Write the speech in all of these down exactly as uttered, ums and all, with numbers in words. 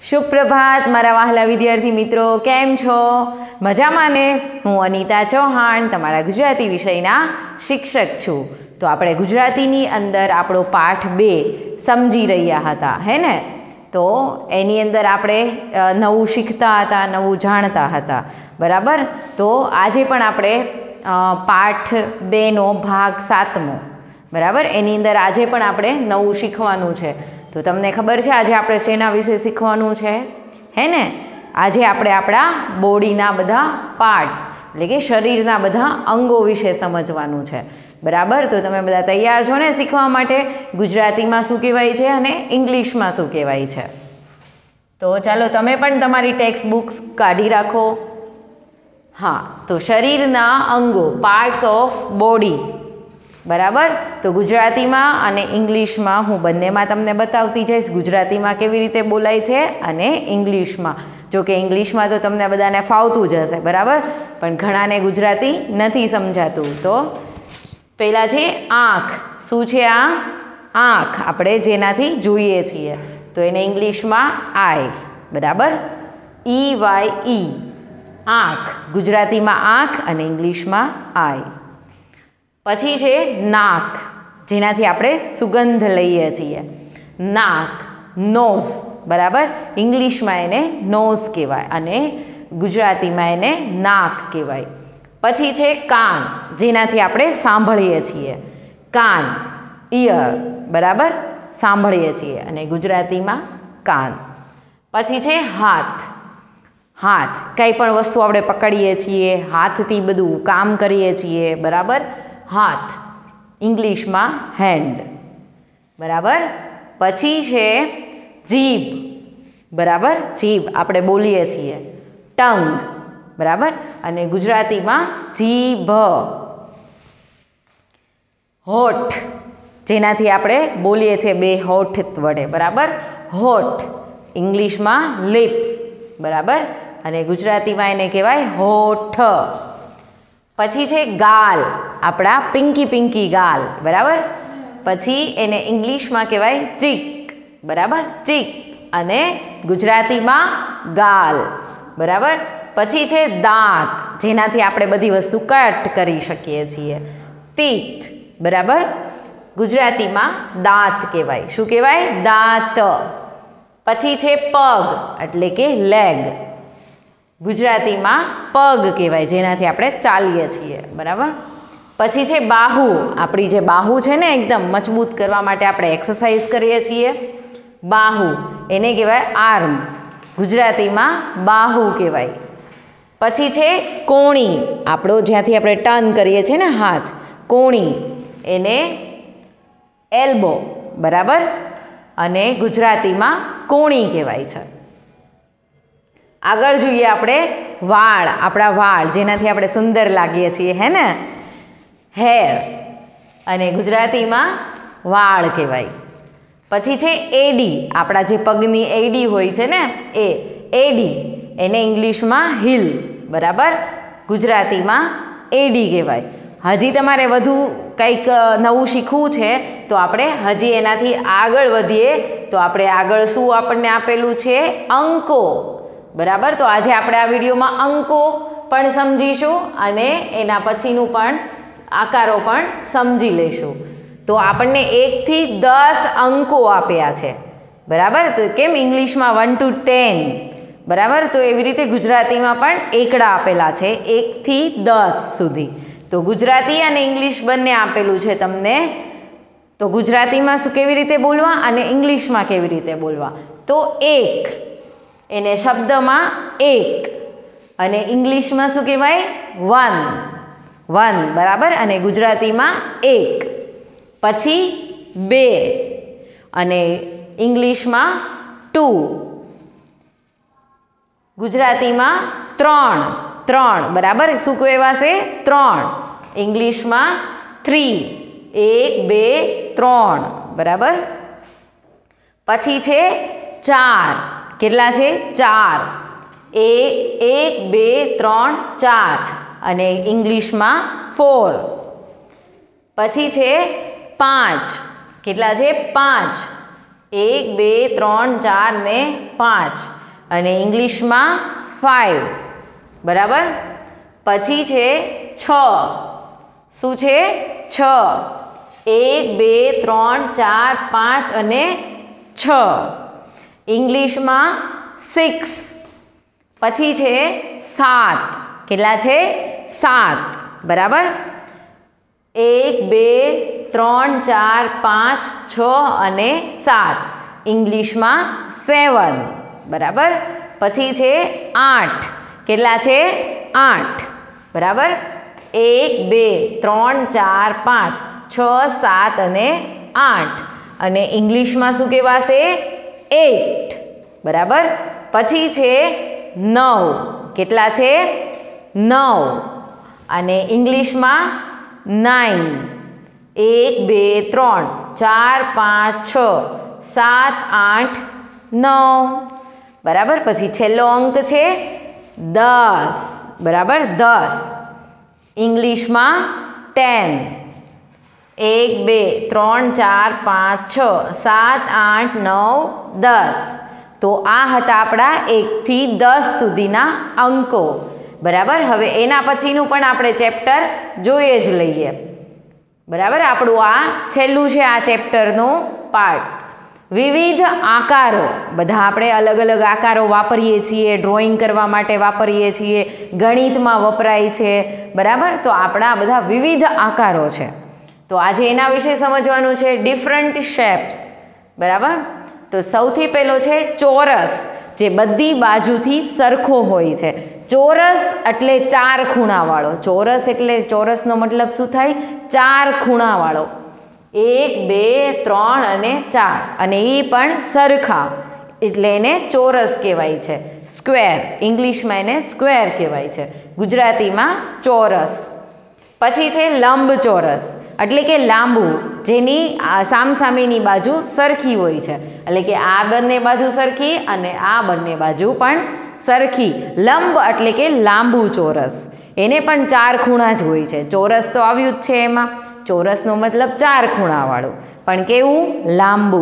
સુપ્રભાત મારા વહાલા વિદ્યાર્થી મિત્રો, કેમ છો? મજામાં ને? હું અનિતા ચૌહાણ તમારા ગુજરાતી વિષયના શિક્ષક છું. તો આપણે ગુજરાતીની અંદર આપણો પાઠ બે સમજી રહ્યા હતા, હે ને? તો એની અંદર આપણે નવું શીખતા હતા, નવું જાણતા હતા, બરાબર? તો આજે પણ આપણે પાઠ બેનો ભાગ સાતમો, બરાબર, એની અંદર આજે પણ આપણે નવું શીખવાનું છે. તો તમને ખબર છે આજે આપણે શેના વિશે શીખવાનું છે, હે ને? આજે આપણે આપણા બોડીના બધા પાર્ટ્સ એટલે કે શરીરના બધા અંગો વિશે સમજવાનું છે, બરાબર? તો તમે બધા તૈયાર છો ને શીખવા માટે? ગુજરાતીમાં શું કહેવાય છે અને ઇંગ્લિશમાં શું કહેવાય છે? તો ચાલો તમે પણ તમારી ટેક્સ્ટ બુક્સ કાઢી રાખો. હા, તો શરીરના અંગો, પાર્ટ્સ ઓફ બોડી, બરાબર? તો ગુજરાતીમાં અને ઇંગ્લિશમાં હું બંનેમાં તમને બતાવતી જઈશ. ગુજરાતીમાં કેવી રીતે બોલાય છે અને ઇંગ્લિશમાં. જો કે ઇંગ્લિશમાં તો તમને બધાને ફાવતું જ હશે, બરાબર? પણ ઘણાને ગુજરાતી નથી સમજાતું. તો પહેલાં છે આંખ. શું છે આ? આંખ, આપણે જેનાથી જોઈએ છીએ. તો એને ઇંગ્લિશમાં આઈ, બરાબર? ઈ વાય ઈ, આંખ. ગુજરાતીમાં આંખ અને ઇંગ્લિશમાં આઈ. પછી છે નાક, જેનાથી આપણે સુગંધ લઈએ છીએ. નાક, નોઝ, બરાબર? ઇંગ્લિશમાં એને નોઝ કહેવાય અને ગુજરાતીમાં એને નાક કહેવાય. પછી છે કાન, જેનાથી આપણે સાંભળીએ છીએ. કાન, ઇયર, બરાબર? સાંભળીએ છીએ અને ગુજરાતીમાં કાન. પછી છે હાથ. હાથ, કંઈ પણ વસ્તુ આપણે પકડીએ છીએ, હાથથી બધું કામ કરીએ છીએ, બરાબર? હાથ, ઇંગ્લિશમાં હેન્ડ, બરાબર? પછી છે જીભ, બરાબર? જીભ આપણે બોલીએ છીએ. ટંગ, બરાબર? અને ગુજરાતીમાં જીભ. હોઠ, જેનાથી આપણે બોલીએ છીએ બે હોઠ વડે, બરાબર? હોઠ, ઇંગ્લિશમાં લિપ્સ, બરાબર? અને ગુજરાતીમાં એને કહેવાય હોઠ. પછી છે ગાલ, આપણા પિંકી પિંકી ગાલ, બરાબર? પછી એને ઇંગ્લિશમાં કહેવાય ચીક, બરાબર? ચીક અને ગુજરાતીમાં ગાલ, બરાબર? પછી છે દાંત, જેનાથી આપણે બધી વસ્તુ કટ કરી શકીએ છીએ. ટીથ, બરાબર? ગુજરાતીમાં દાંત કહેવાય. શું કહેવાય? દાંત. પછી છે પગ, એટલે કે લેગ. ગુજરાતીમાં પગ કહેવાય, જેનાથી આપણે ચાલીએ છીએ, બરાબર? પછી છે બાહુ, આપણી જે બાહુ છે ને એકદમ મજબૂત કરવા માટે આપણે એક્સરસાઇઝ કરીએ છીએ. બાહુ, એને કહેવાય આર્મ. ગુજરાતીમાં બાહુ કહેવાય. પછી છે કોણી, આપણો જ્યાંથી આપણે ટર્ન કરીએ છીએ ને હાથ, કોણી, એને એલ્બો, બરાબર? અને ગુજરાતીમાં કોણી કહેવાય છે. આગળ જોઈએ આપણે વાળ, આપણા વાળ, જેનાથી આપણે સુંદર લાગીએ છીએ, હે ને? હેર, અને ગુજરાતીમાં વાળ કહેવાય. પછી છે એડી, આપણા જે પગની એડી હોય છે ને એ એડી, એને ઇંગ્લિશમાં હીલ, બરાબર? ગુજરાતીમાં એડી કહેવાય. હજી તમારે વધુ કંઈક નવું શીખવું છે તો આપણે હજી એનાથી આગળ વધીએ તો આપણે આગળ શું આપણને આપેલું છે? અંકો, બરાબર? તો આજે આપણે આ વિડીયોમાં અંકો પણ સમજીશું અને એના પછીનું પણ આકારો પણ સમજી લઈશું. તો આપણને એકથી દસ અંકો આપ્યા છે, બરાબર? તો કેમ ઇંગ્લિશમાં વન ટુ ટેન, બરાબર? તો એવી રીતે ગુજરાતીમાં પણ એકડા આપેલા છે એકથી દસ સુધી. તો ગુજરાતી અને ઇંગ્લિશ બંને આપેલું છે તમને. તો ગુજરાતીમાં શું કેવી રીતે બોલવા અને ઇંગ્લિશમાં કેવી રીતે બોલવા? તો એક, એને શબ્દમાં એક, અને ઇંગ્લિશમાં શું કહેવાય? વન, વન, બરાબર? અને ગુજરાતીમાં એક. પછી બે, અને ઇંગ્લિશમાં ટુ. ગુજરાતીમાં ત્રણ, ત્રણ, બરાબર? શું કહેવાશે? ત્રણ. ઇંગ્લિશમાં થ્રી, એક, બે, ત્રણ, બરાબર? પછી છે ચાર. કેટલા છે? ચાર. એક, એક, બે, ત્રણ, ચાર, અને ઇંગ્લિશમાં ફોર. પછી છે પાંચ. કેટલા છે? પાંચ. એક બે ત્રણ ચાર ને પાંચ અને ઇંગ્લિશમાં ફાઇવ, બરાબર. પછી છે છ. શું છે? છ. એક બે ત્રણ ચાર પાંચ અને છ. ઇંગ્લિશમાં સિક્સ. પછી છે સાત. કેટલા છે? સાત, બરાબર. એક બે ત્રણ ચાર પાંચ છ અને સાત. ઇંગ્લિશમાં સેવન, બરાબર. પછી છે આઠ. કેટલા છે? આઠ, બરાબર. એક બે ત્રણ ચાર પાંચ છ સાત અને આઠ અને ઇંગ્લિશમાં શું કહેવાશે? એટ, બરાબર. પછી છે નવ. કેટલા છે? નવ અને ઇંગ્લિશમાં નાઇન. એક બે ત્રણ ચાર પાંચ છ સાત આઠ નવ, બરાબર. પછી છેલ્લો અંક છે દસ, બરાબર. દસ. ઇંગ્લિશમાં ટેન. એક બે ત્રણ ચાર પાંચ છ સાત આઠ નવ દસ. તો આ હતા આપણા એકથી દસ સુધીના અંકો, બરાબર. હવે એના પછીનું પણ આપણે ચેપ્ટર જોઈએ જ લઈએ, બરાબર. આપણું આ છેલ્લું છે આ ચેપ્ટરનું પાર્ટ. વિવિધ આકારો. બધા આપણે અલગ અલગ આકારો વાપરીએ છીએ, ડ્રોઈંગ કરવા માટે વાપરીએ છીએ, ગણિતમાં વપરાય છે, બરાબર. તો આપણા બધા વિવિધ આકારો છે. તો આજે એના વિશે સમજવાનું છે, ડિફરન્ટ શેપ્સ, બરાબર. તો સૌથી પહેલો છે ચોરસ, જે બધી બાજુથી સરખો હોય છે. ચોરસ એટલે ચાર ખૂણાવાળો. ચોરસ એટલે ચોરસનો મતલબ શું થાય? ચાર ખૂણાવાળો. એક બે ત્રણ અને ચાર અને એ પણ સરખા, એટલે એને ચોરસ કહેવાય છે. સ્ક્વેર, ઇંગ્લિશમાં એને સ્ક્વેર કહેવાય છે, ગુજરાતીમાં ચોરસ. પછી છે લંબચોરસ, એટલે કે લાંબુ, જેની સામસામેની બાજુ સરખી હોય છે. એટલે કે આ બંને બાજુ સરખી અને આ બંને બાજુ પણ સરખી. લંબ એટલે કે લાંબુ ચોરસ, એને પણ ચાર ખૂણા જ હોય છે. ચોરસ તો આવ્યું જ છે એમાં, ચોરસનો મતલબ ચાર ખૂણાવાળું, પણ કેવું? લાંબુ.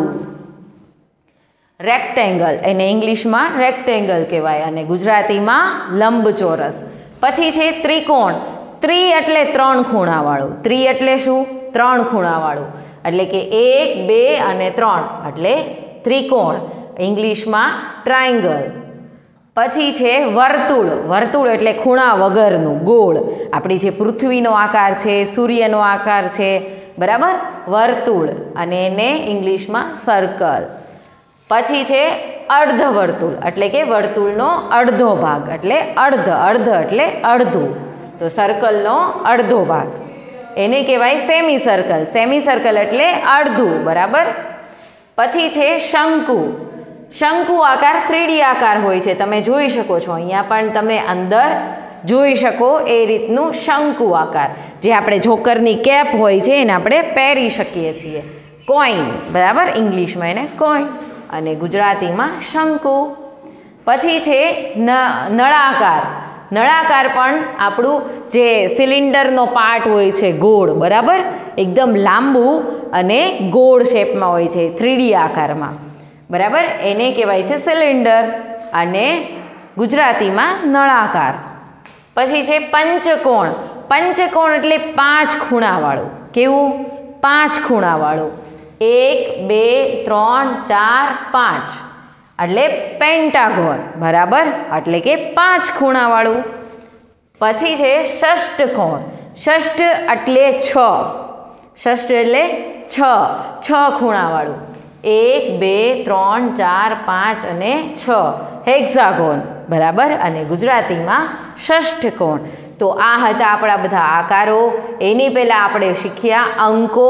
રેક્ટેંગલ, એને ઇંગ્લિશમાં રેક્ટેંગલ કહેવાય અને ગુજરાતીમાં લંબચોરસ. પછી છે ત્રિકોણ. ત્રિ એટલે ત્રણ ખૂણાવાળું. ત્રિ એટલે શું? ત્રણ ખૂણાવાળું. એટલે કે એક બે અને ત્રણ એટલે ત્રિકોણ, ઇંગ્લિશમાં ટ્રાયંગલ. પછી છે વર્તુળ. વર્તુળ એટલે ખૂણા વગરનું, ગોળ. આપણી જે પૃથ્વીનો આકાર છે, સૂર્યનો આકાર છે, બરાબર. વર્તુળ અને એને ઇંગ્લિશમાં સર્કલ. પછી છે અર્ધ વર્તુળ, એટલે કે વર્તુળનો અડધો ભાગ, એટલે અર્ધ. અર્ધ એટલે અડધું, તો સર્કલનો અડધો ભાગ એને કહેવાય સેમી સર્કલ. સેમી સર્કલ એટલે અડધું, બરાબર. પછી છે શંકુ. શંકુ આકાર થ્રીડી આકાર હોય છે, તમે જોઈ શકો છો. અહીંયા પણ તમે અંદર જોઈ શકો એ રીતનું શંકુ આકાર, જે આપણે જોકરની કેપ હોય છે એને આપણે પહેરી શકીએ છીએ. કોઈન, બરાબર. ઇંગ્લિશમાં એને કોઈન અને ગુજરાતીમાં શંકુ. પછી છે નળાકાર. નળાકાર પણ આપણું જે સિલિન્ડરનો પાર્ટ હોય છે, ગોળ, બરાબર. એકદમ લાંબુ અને ગોળ શેપમાં હોય છે, થ્રીડી આકારમાં, બરાબર. એને કહેવાય છે સિલિન્ડર અને ગુજરાતીમાં નળાકાર. પછી છે પંચકોણ. પંચકોણ એટલે પાંચ ખૂણાવાળું. કેવું? પાંચ ખૂણાવાળું. એક બે ત્રણ ચાર પાંચ એટલે પેન્ટાગોન, બરાબર. એટલે કે પાંચ ખૂણાવાળું. પછી છે ષષ્ઠકોણ. ષષ્ઠ એટલે છ. ષષ્ઠ એટલે છ, છ ખૂણાવાળું. એક બે ત્રણ ચાર પાંચ અને છ, હેક્ઝાગોન, બરાબર. અને ગુજરાતીમાં ષષ્ઠકોણ. તો આ હતા આપણા બધા આકારો. એની પહેલાં આપણે શીખ્યા અંકો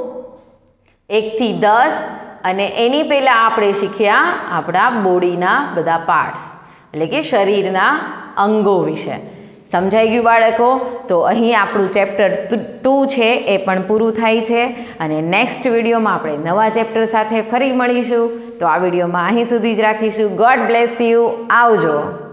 એકથી દસ, અને એની પહેલાં આપણે શીખ્યા આપણા બોડીના બધા પાર્ટ્સ, એટલે કે શરીરના અંગો વિશે. સમજાઈ ગયું બાળકો? તો અહીં આપણું ચેપ્ટર ટુ છે એ પણ પૂરું થાય છે, અને નેક્સ્ટ વિડીયોમાં આપણે નવા ચેપ્ટર સાથે ફરી મળીશું. તો આ વિડીયોમાં અહીં સુધી જ રાખીશું. God bless you. આવજો.